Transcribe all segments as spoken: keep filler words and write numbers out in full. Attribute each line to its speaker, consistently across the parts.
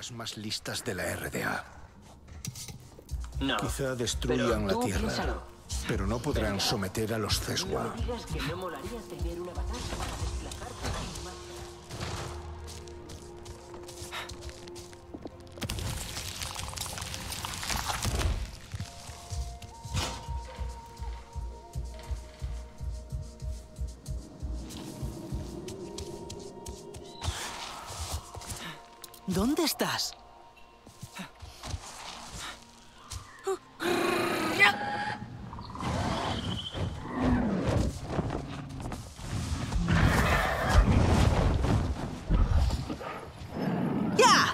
Speaker 1: las más listas de la R D A.
Speaker 2: No.
Speaker 1: Quizá destruyan la Tierra,
Speaker 2: piénsalo.
Speaker 1: pero no podrán someter a los Ceswa.
Speaker 2: No me digas que no molaría tener una batalla para desplazarte sin más.
Speaker 3: ¿Dónde estás? ¡Ya!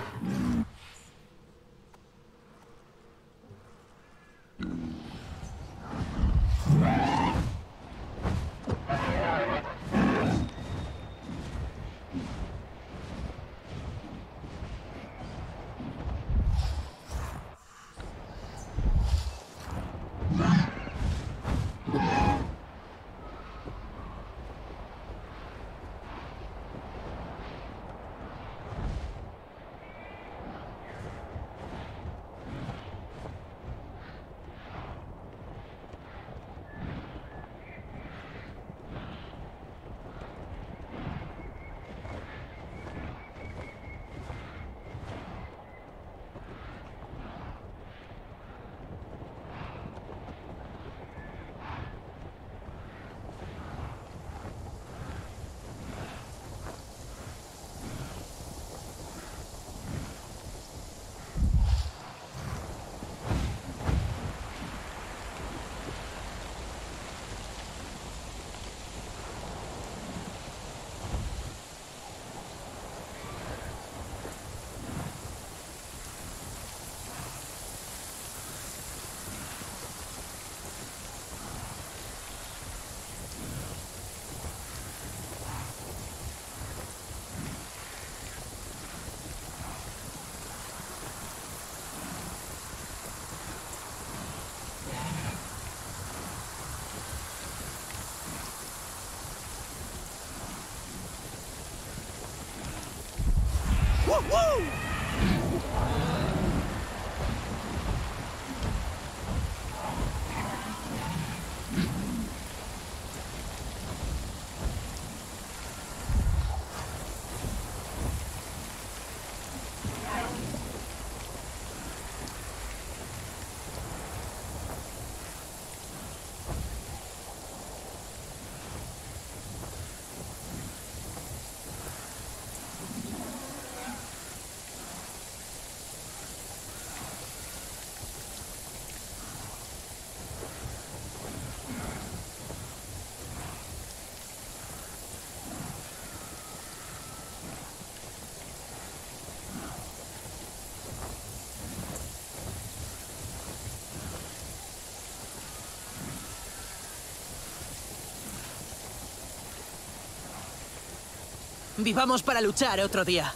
Speaker 3: Vivamos para luchar otro día.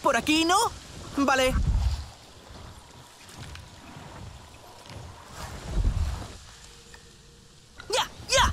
Speaker 3: ¿Por aquí, no? Vale. ¡Ya! ¡Ya!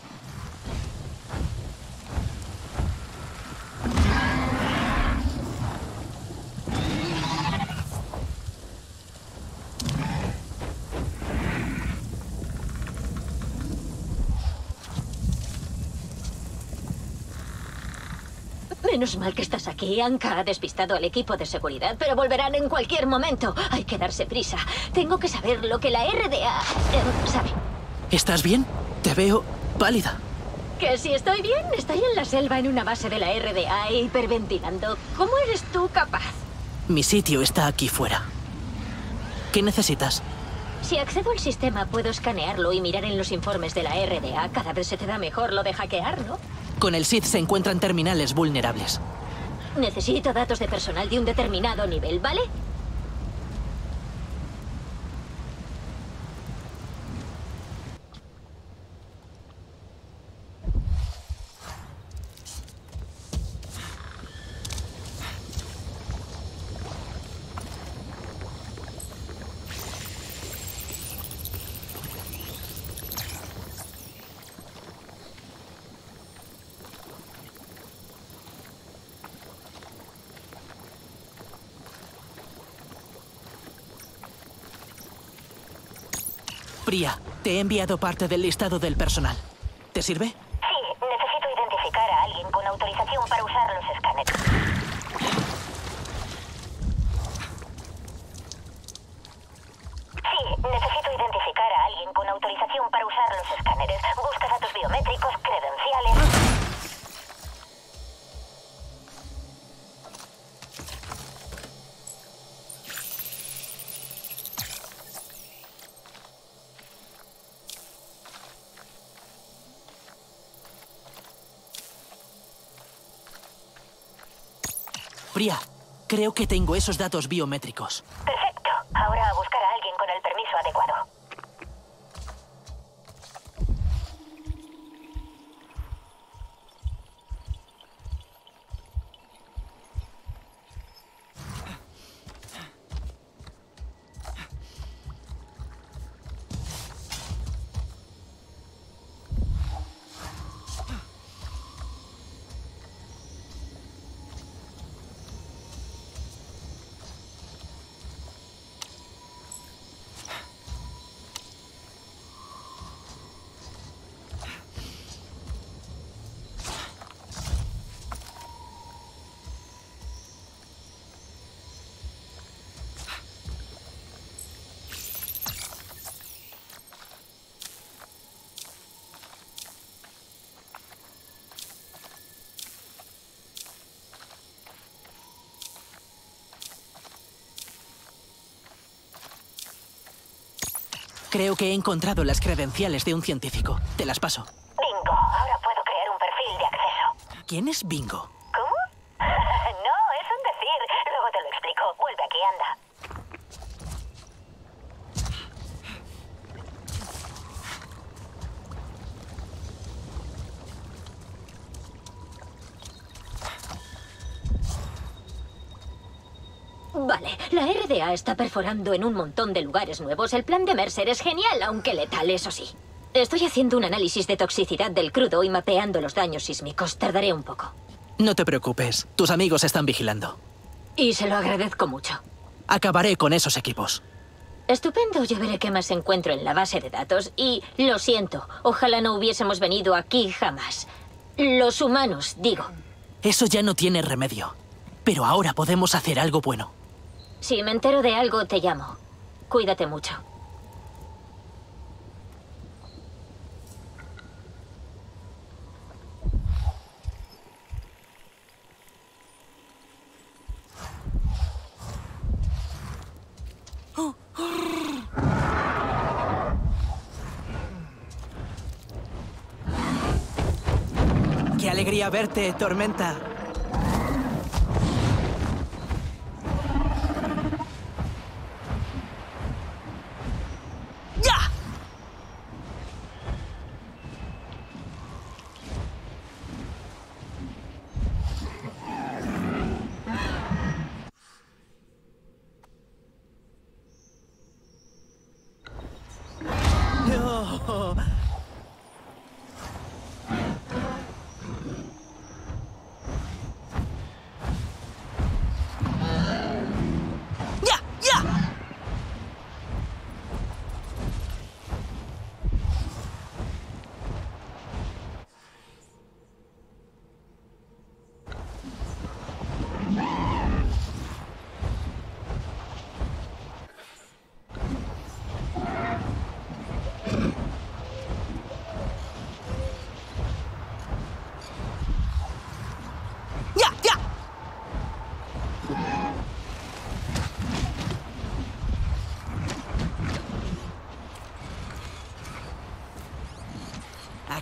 Speaker 2: Menos mal que estás aquí. Anka ha despistado al equipo de seguridad, pero volverán en cualquier momento. Hay que darse prisa. Tengo que saber lo que la R D A eh, sabe.
Speaker 3: ¿Estás bien? Te veo pálida.
Speaker 2: Que si estoy bien, estoy en la selva en una base de la R D A hiperventilando. ¿Cómo eres tú capaz?
Speaker 3: Mi sitio está aquí fuera. ¿Qué necesitas?
Speaker 2: Si accedo al sistema, puedo escanearlo y mirar en los informes de la R D A. Cada vez se te da mejor lo de hackear, ¿no?
Speaker 3: Con el S I D se encuentran terminales vulnerables.
Speaker 2: Necesito datos de personal de un determinado nivel, ¿vale?
Speaker 3: Priya, te he enviado parte del listado del personal. ¿Te sirve?
Speaker 4: Sí, necesito identificar a alguien con autorización para usar los escáneres. Sí, necesito identificar a alguien con autorización para usar los escáneres. Busca datos biométricos, credenciales.
Speaker 3: Priya, creo que tengo esos datos biométricos.
Speaker 4: Perfecto. Ahora a buscar a alguien con el permiso adecuado.
Speaker 3: Creo que he encontrado las credenciales de un científico. Te las paso.
Speaker 4: Bingo. Ahora puedo crear un perfil de acceso.
Speaker 3: ¿Quién es Bingo?
Speaker 4: ¿Cómo? No, es un decir. Luego te lo explico. Vuelve aquí, anda.
Speaker 2: Vale, la R D A está perforando en un montón de lugares nuevos. El plan de Mercer es genial, aunque letal, eso sí. Estoy haciendo un análisis de toxicidad del crudo y mapeando los daños sísmicos. Tardaré un poco.
Speaker 3: No te preocupes, tus amigos están vigilando.
Speaker 2: Y se lo agradezco mucho.
Speaker 3: Acabaré con esos equipos.
Speaker 2: Estupendo, yo veré qué más encuentro en la base de datos. Y lo siento, ojalá no hubiésemos venido aquí jamás. Los humanos, digo.
Speaker 3: Eso ya no tiene remedio. Pero ahora podemos hacer algo bueno.
Speaker 2: Si me entero de algo, te llamo. Cuídate mucho.
Speaker 3: ¡Qué alegría verte, Tormenta! ¡Ya!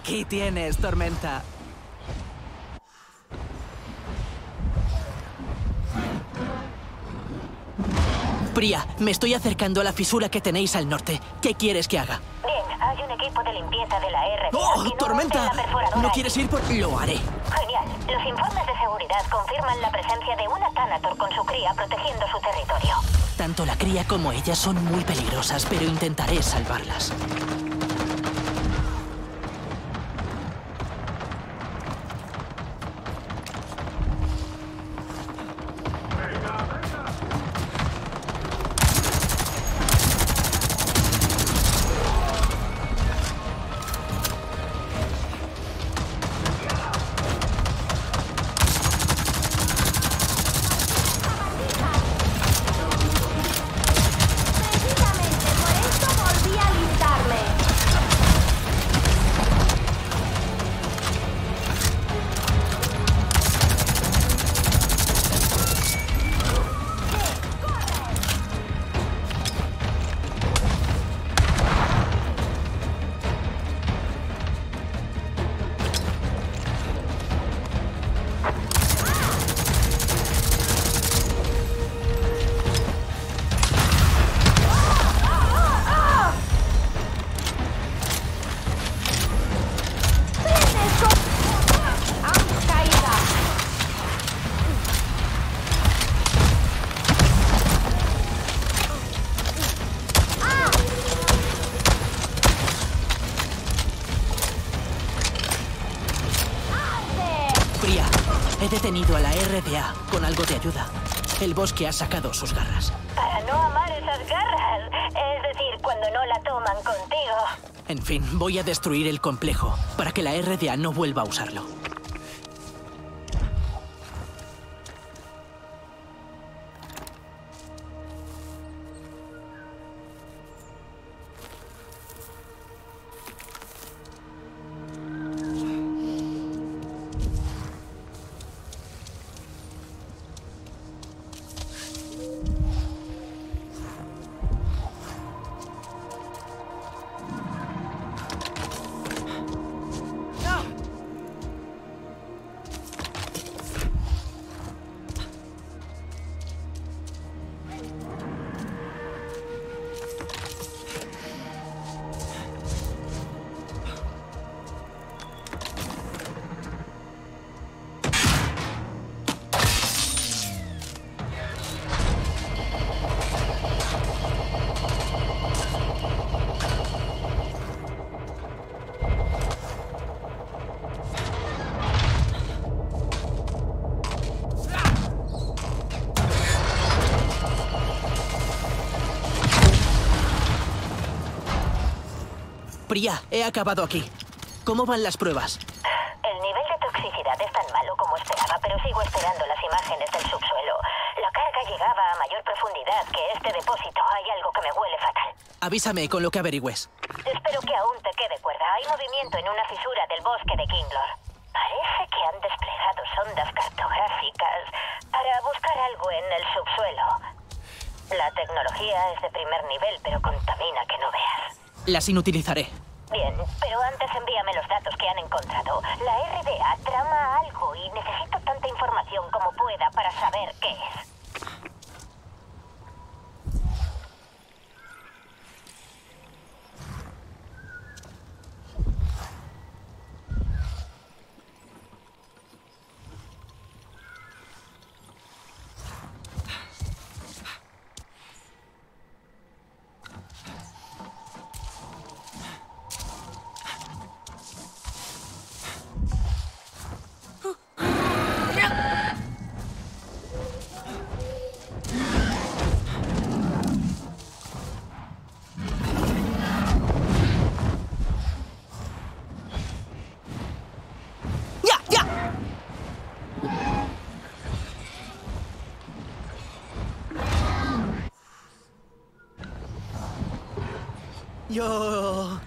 Speaker 3: Aquí tienes, Tormenta. Priya, me estoy acercando a la fisura que tenéis al norte. ¿Qué quieres que haga?
Speaker 4: Bien, hay un equipo de limpieza de la R D A
Speaker 3: ¡Oh,
Speaker 4: que no
Speaker 3: Tormenta!
Speaker 4: monte la perforadora
Speaker 3: ¿No
Speaker 4: allí.
Speaker 3: quieres ir por...? Lo haré.
Speaker 4: Genial. Los informes de seguridad confirman la presencia de una Thanator con su cría protegiendo su territorio.
Speaker 3: Tanto la cría como ella son muy peligrosas, pero intentaré salvarlas.
Speaker 5: Precisamente por esto volví a alistarme. Caída.
Speaker 3: Priya, he detenido a la R D A con algo de ayuda. El bosque ha sacado sus garras.
Speaker 4: Para no amar esas garras. Es decir, cuando no la toman contigo.
Speaker 3: En fin, voy a destruir el complejo para que la R D A no vuelva a usarlo. Priya, he acabado aquí. ¿Cómo van las pruebas?
Speaker 4: El nivel de toxicidad es tan malo como esperaba, pero sigo esperando las imágenes del subsuelo. La carga llegaba a mayor profundidad que este depósito. Hay algo que me huele fatal.
Speaker 3: Avísame con lo que averigües.
Speaker 4: Espero que aún te quede cuerda. Hay movimiento en una fisura del bosque de Kinglor. Parece que han desplegado sondas cartográficas para buscar algo en el subsuelo. La tecnología es de primer nivel, pero contamina que no veas.
Speaker 3: Las inutilizaré.
Speaker 4: Bien, pero antes envíame los datos que han encontrado. La R D A trama algo y necesito tanta información como pueda para saber qué es.
Speaker 3: Yo...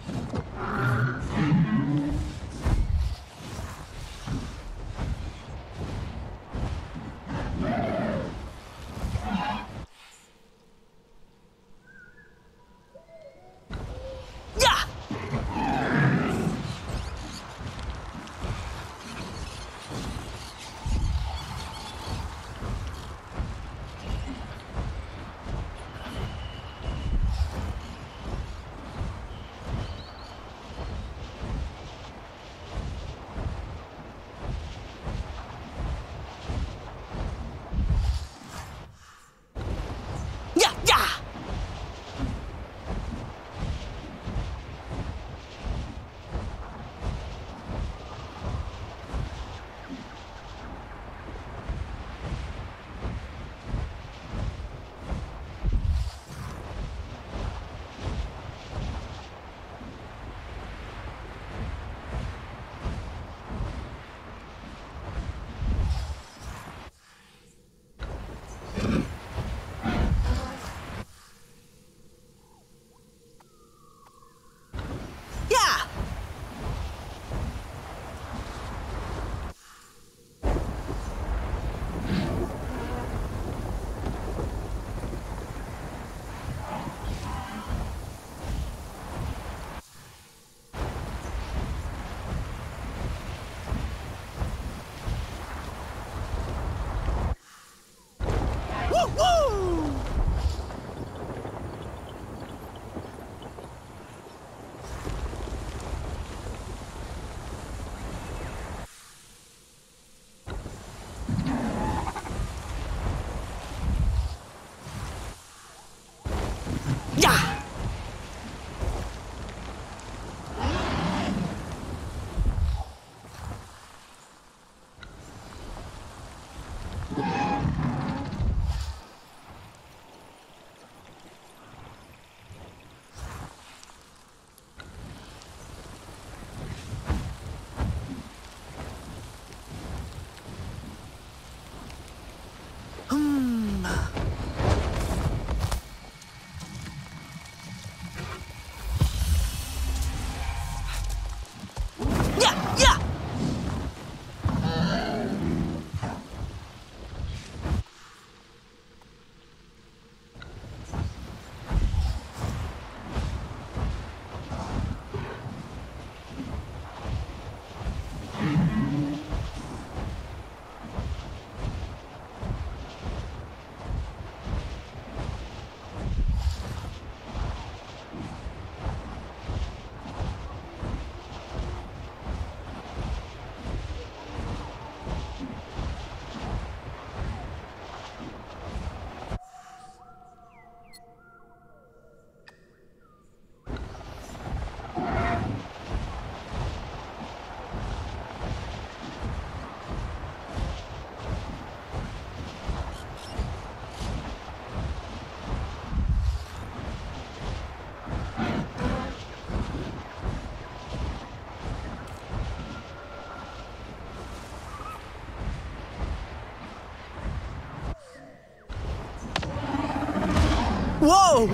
Speaker 3: ¡Wow!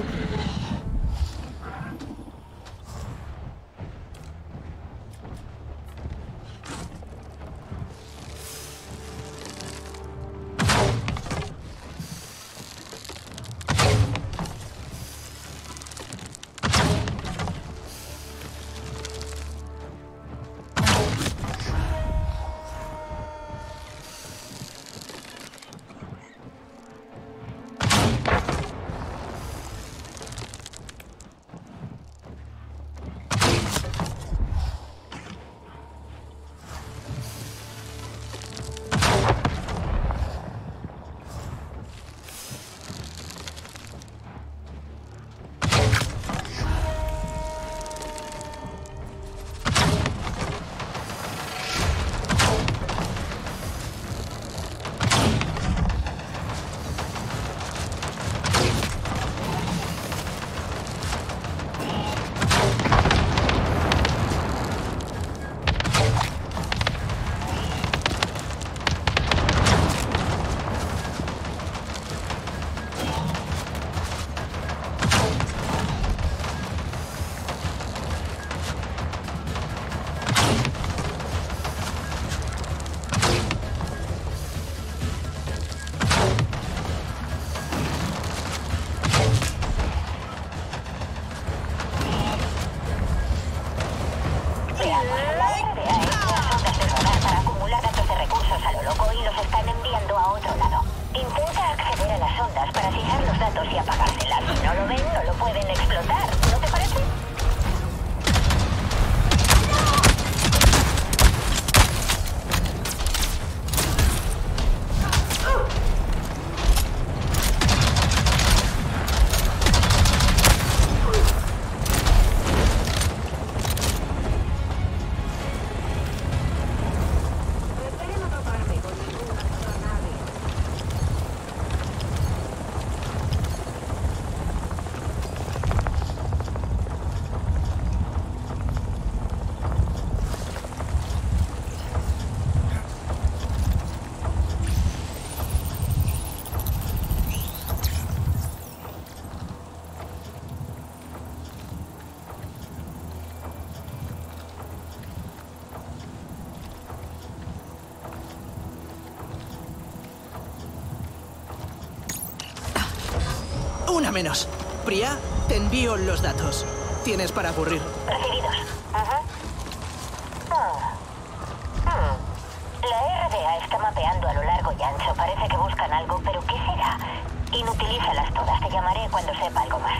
Speaker 3: Una menos. Priya, te envío los datos. Tienes para aburrir.
Speaker 4: Recibidos. Ajá. Ah. Hmm. La R D A está mapeando a lo largo y ancho. Parece que buscan algo, pero ¿qué será? Inutilízalas todas. Te llamaré cuando sepa algo más.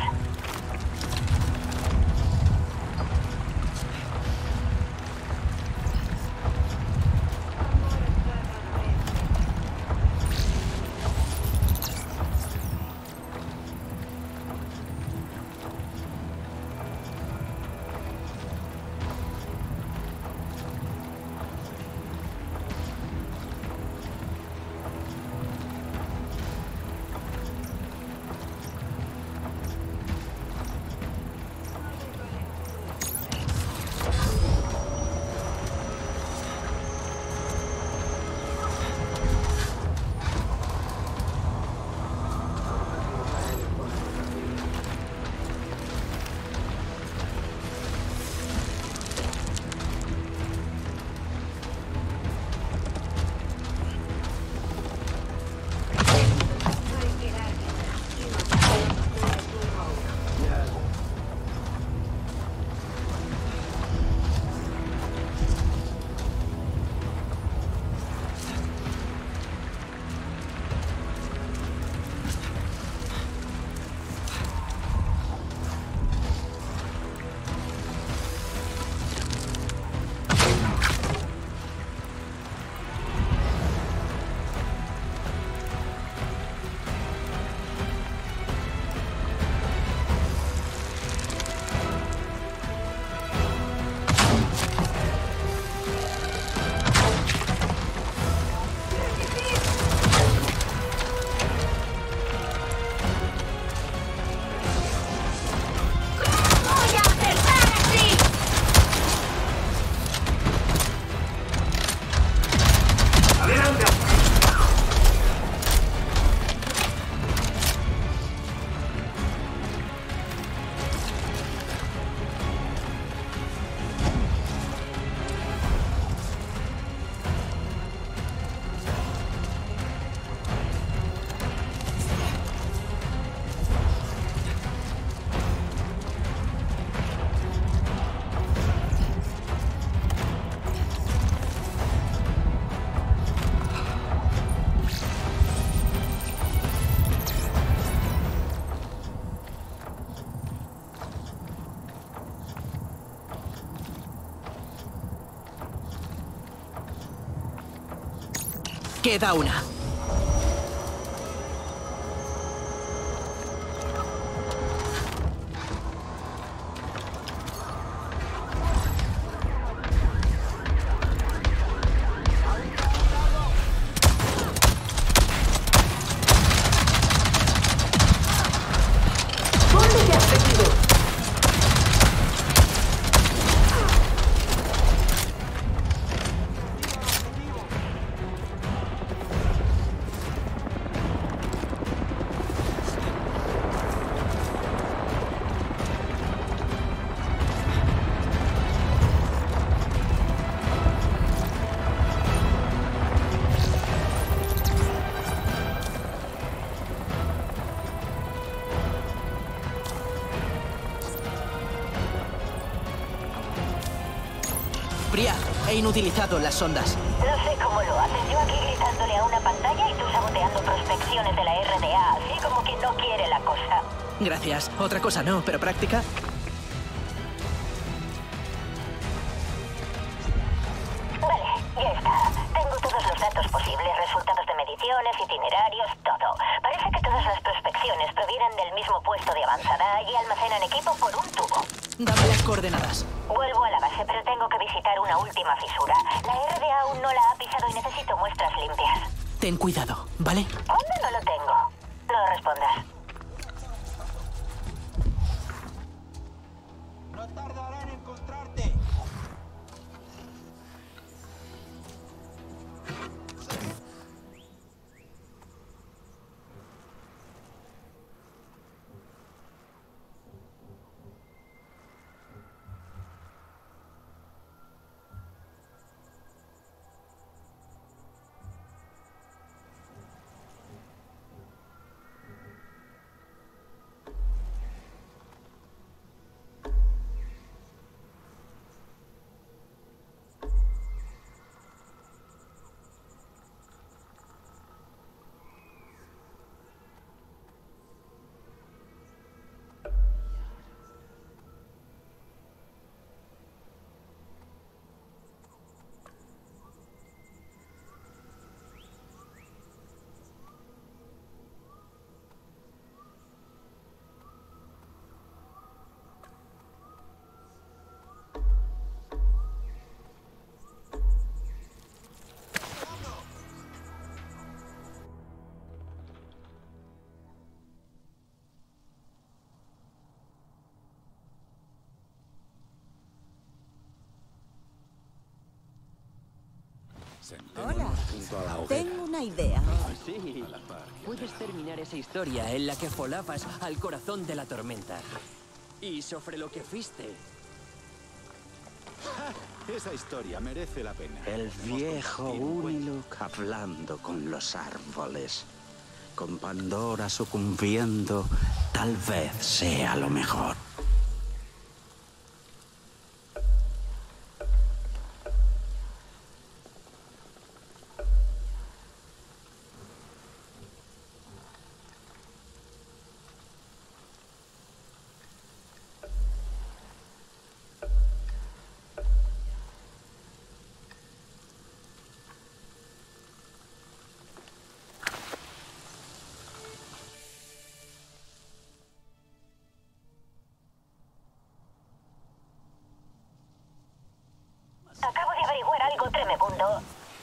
Speaker 3: Queda una.
Speaker 5: ¿Dónde te has metido?
Speaker 3: Priya, he inutilizado las sondas.
Speaker 4: No sé cómo lo haces. Yo aquí gritándole a una pantalla y tú saboteando prospecciones de la R D A, así como quien no quiere la cosa.
Speaker 3: Gracias. Otra cosa no, pero práctica.
Speaker 4: Vale, ya está. Tengo todos los datos posibles, resultados de mediciones, itinerarios, todo. Parece que todas las prospecciones provienen del mismo puesto de avanzada y almacenan equipo por un tubo.
Speaker 3: Dame las coordenadas.
Speaker 4: Vuelvo a la base, pero tengo que visitar una última fisura. La R D A aún no la ha pisado y necesito muestras limpias.
Speaker 3: Ten cuidado, ¿vale?
Speaker 4: ¿Cuándo no lo tengo? No respondas.
Speaker 6: No tardará en encontrarte.
Speaker 7: Hola, tengo una idea.
Speaker 8: Sí, puedes terminar esa historia en la que folabas al corazón de la tormenta. Y sobre lo que fuiste.
Speaker 9: Esa historia merece la pena.
Speaker 10: El viejo Uniluk hablando con los árboles. Con Pandora sucumbiendo, tal vez sea lo mejor.
Speaker 4: Acabo de averiguar algo tremebundo.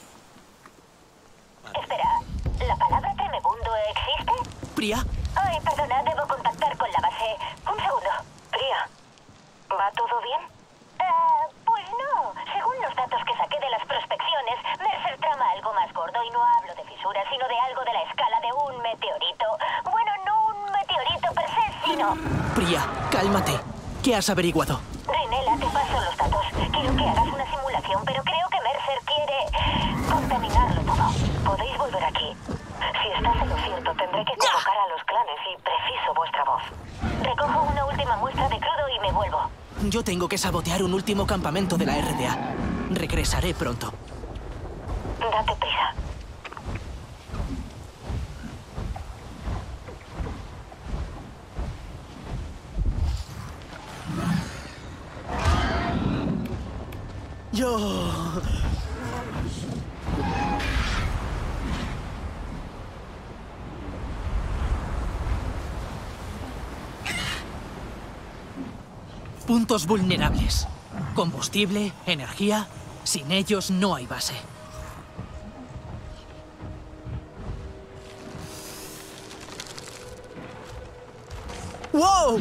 Speaker 4: Espera, ¿la palabra tremebundo existe?
Speaker 3: ¿Priya?
Speaker 4: Ay, perdona, debo contactar con la base. Un segundo. Priya, ¿va todo bien? Eh, pues no. Según los datos que saqué de las prospecciones, Mercer trama algo más gordo y no hablo de fisuras, sino de algo de la escala de un meteorito. Bueno, no un meteorito per se, sino...
Speaker 3: Priya, cálmate. ¿Qué has averiguado?
Speaker 4: Rinela, te paso los datos. Quiero que hagas una simulación, pero creo que Mercer quiere contaminarlo todo. Podéis volver aquí. Si estás en lo cierto, tendré que convocar a los clanes y preciso vuestra voz. Recojo una última muestra de crudo y me vuelvo.
Speaker 3: Yo tengo que sabotear un último campamento de la R D A. Regresaré pronto.
Speaker 4: Date prisa.
Speaker 3: Yo... puntos vulnerables. Combustible, energía. Sin ellos no hay base. ¡Wow!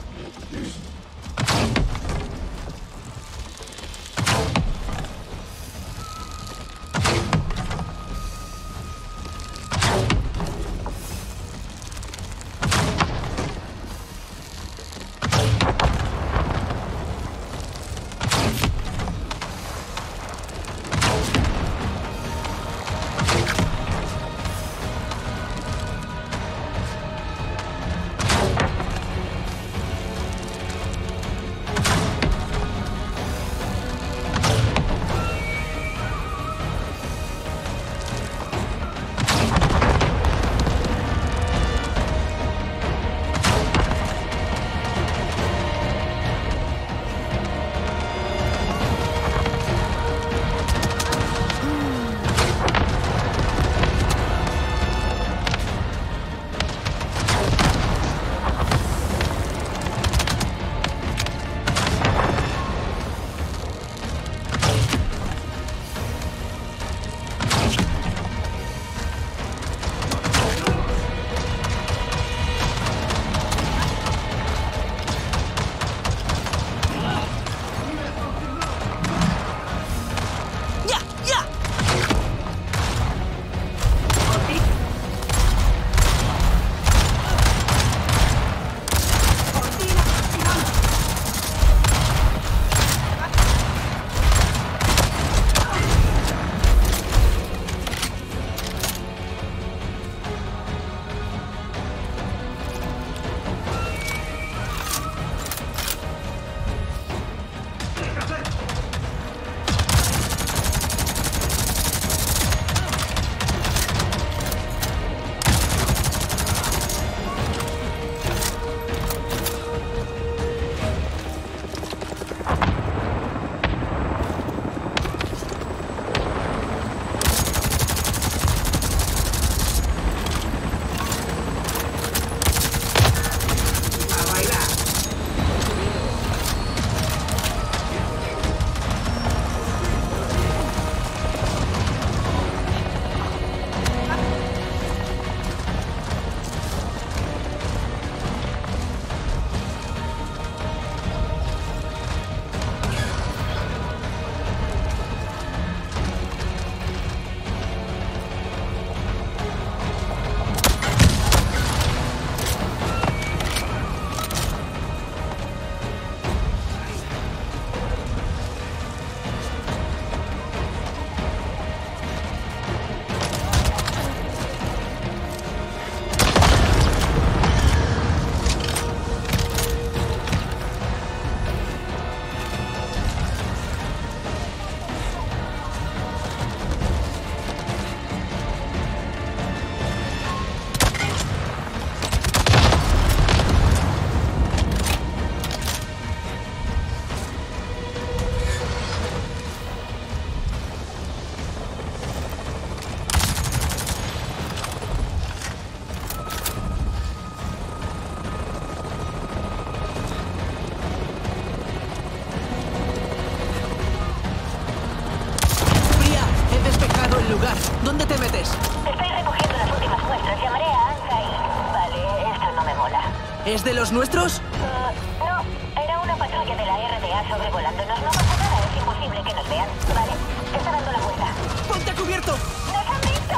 Speaker 3: ¿Dónde te metes?
Speaker 4: Estoy recogiendo las últimas muestras. Llamaré a Anka y... Vale, esto no me mola.
Speaker 3: ¿Es de los nuestros?
Speaker 4: Uh, no, era una patrulla de la R D A sobrevolándonos. No pasa nada, es imposible que nos vean. Vale, está dando la vuelta.
Speaker 3: ¡Ponte a cubierto!
Speaker 4: ¡Nos han visto!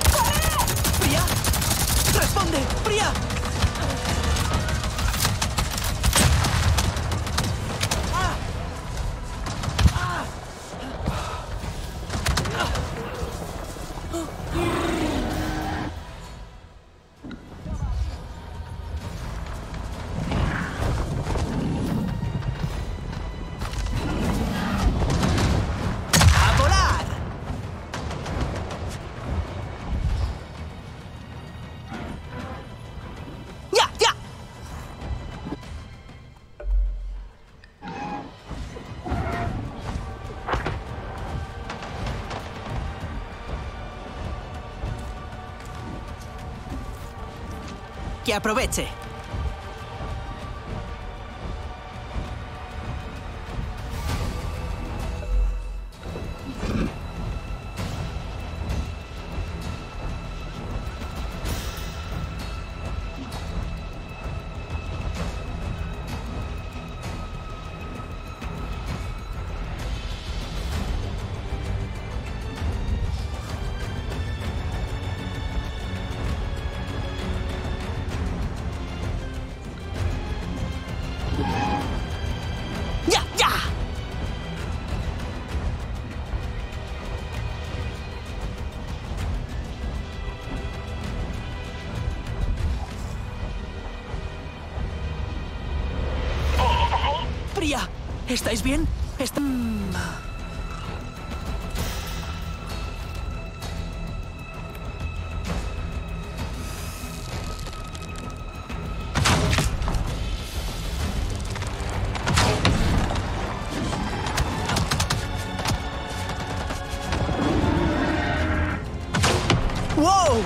Speaker 4: ¡Corre!
Speaker 3: ¡Fría! ¡Responde! ¡Fría! Que aproveche. ¡Valkyria! ¿Estáis bien? Está... ¡Wow!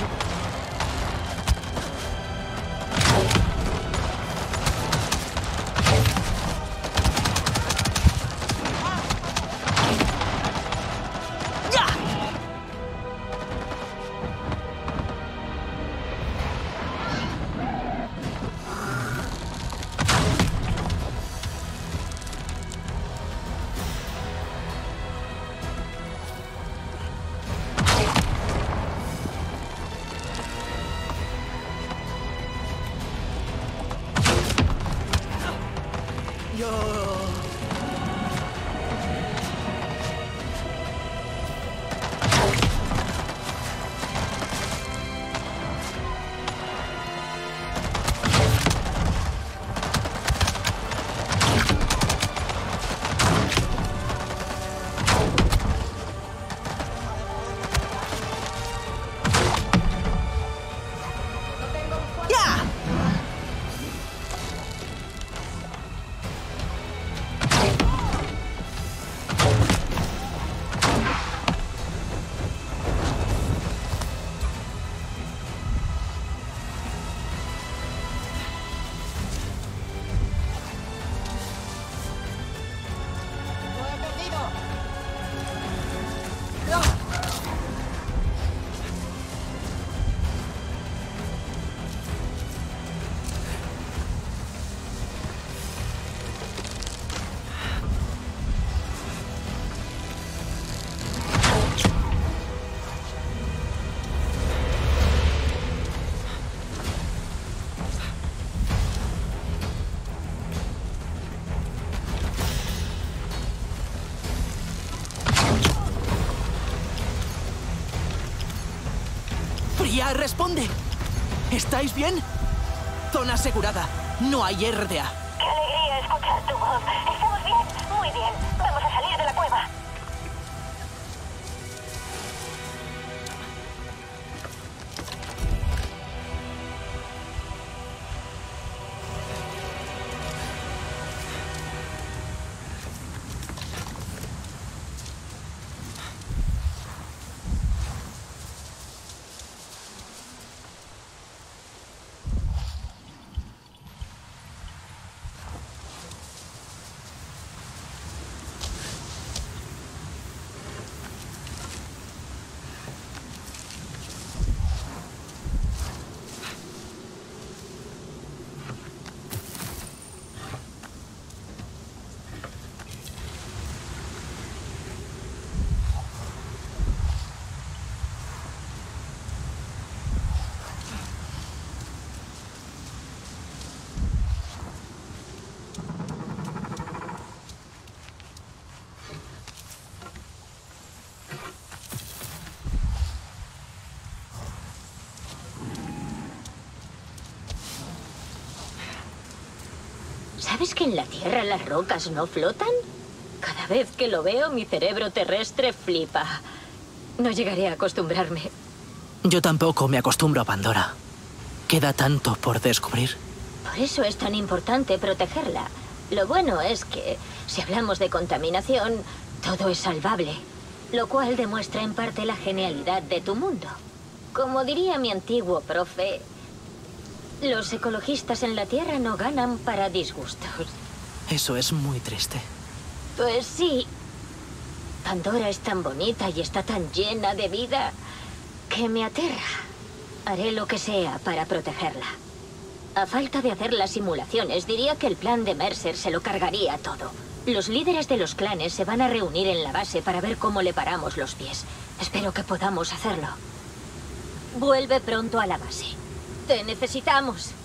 Speaker 3: ¡Fría, responde! ¿Estáis bien? Zona asegurada. No hay R D A.
Speaker 4: ¡Qué alegría escuchar tu voz! ¿Estamos bien? Muy bien. Vamos a salir de la cueva.
Speaker 2: ¿Sabes que en la Tierra las rocas no flotan? Cada vez que lo veo, mi cerebro terrestre flipa. No llegaré a acostumbrarme.
Speaker 3: Yo tampoco me acostumbro a Pandora. Queda tanto por descubrir.
Speaker 2: Por eso es tan importante protegerla. Lo bueno es que, si hablamos de contaminación, todo es salvable. Lo cual demuestra en parte la genialidad de tu mundo. Como diría mi antiguo profe, los ecologistas en la Tierra no ganan para disgustos.
Speaker 3: Eso es muy triste.
Speaker 2: Pues sí. Pandora es tan bonita y está tan llena de vida que me aterra. Haré lo que sea para protegerla. A falta de hacer las simulaciones, diría que el plan de Mercer se lo cargaría todo. Los líderes de los clanes se van a reunir en la base para ver cómo le paramos los pies. Espero que podamos hacerlo. Vuelve pronto a la base. ¡Te necesitamos!